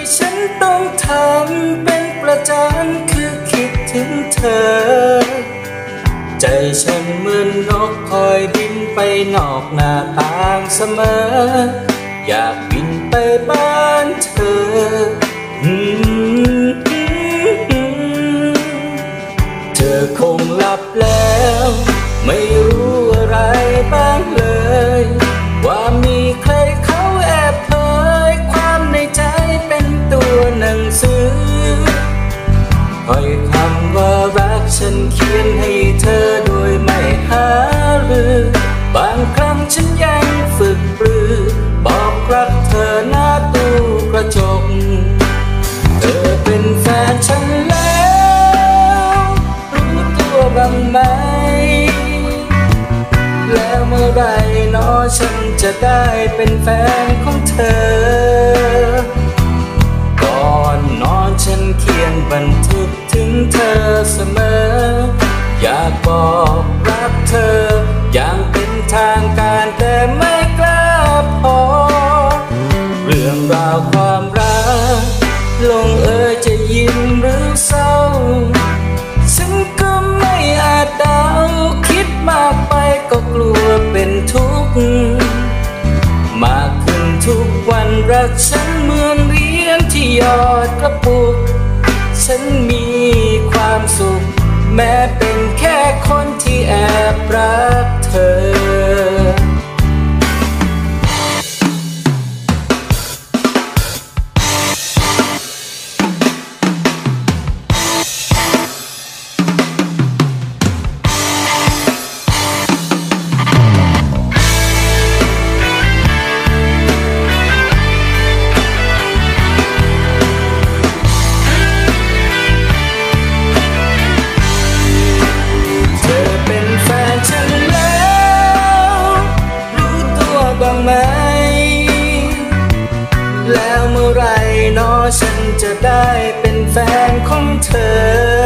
ฉันต้องทำเป็นประจำคือคิดถึงเธอใจฉันเหมือนนกคอยบินไปนอกหน้าต่างเสมออยากบินไปบ้านเธอเธอคงหลับแล้วไม่รู้อะไรบ้างเลยว่ามีใครเขาแอบเผยความในใจเป็นตัวหนังสือถ้อยคำว่ารักฉันเขียนให้เธอโดยไม่หารือบางครั้งฉันยังฝึกปรือบอกรักเธอหน้าตู้กระจกเธอเป็นแฟนฉันแล้วรู้ตัวบ้างไหมแล้วเมื่อไรเนาะฉันจะได้เป็นแฟนของเธอก่อนนอนฉันเขียนบันทึกถึงเธอเสมออยากบอกรักเธออย่างเป็นทางการแต่ไม่กล้าพอเรื่องราวความรักลงเอยจะยิ้มหรือเศร้าฉันก็ไม่อาจเดาคิดมากไปก็กลัวเป็นทุกข์มากขึ้นทุกวันรักฉันเหมือนเหรียญที่หยอดกระปุกฉันมีความสุขแม้เป็นแค่คนที่แอบรักเธอแล้วเมื่อไรเนาะฉันจะได้เป็นแฟนของเธอ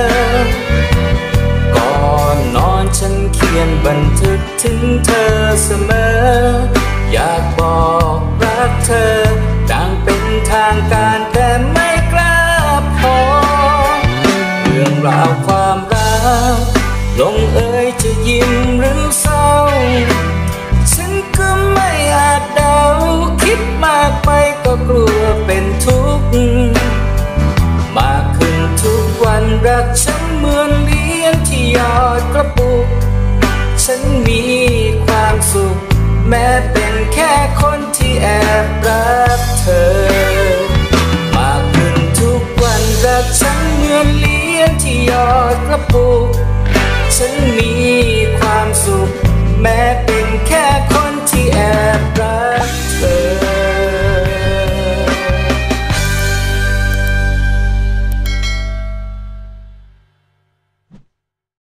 ก่อนนอนฉันเขียนบันทึกถึงเธอเสมออยากบอกรักเธอดังเป็นทางการแต่ไม่กล้าพอเรื่องราวความรักลงเอยจะยิ้มหรือเศร้าฉันก็ไม่อาจเดาคิดมากไปก็กลัวเป็นทุกข์มากขึ้นทุกวันรักฉันเหมือนเหรียญที่หยอดกระปุกฉันมีความสุขแม้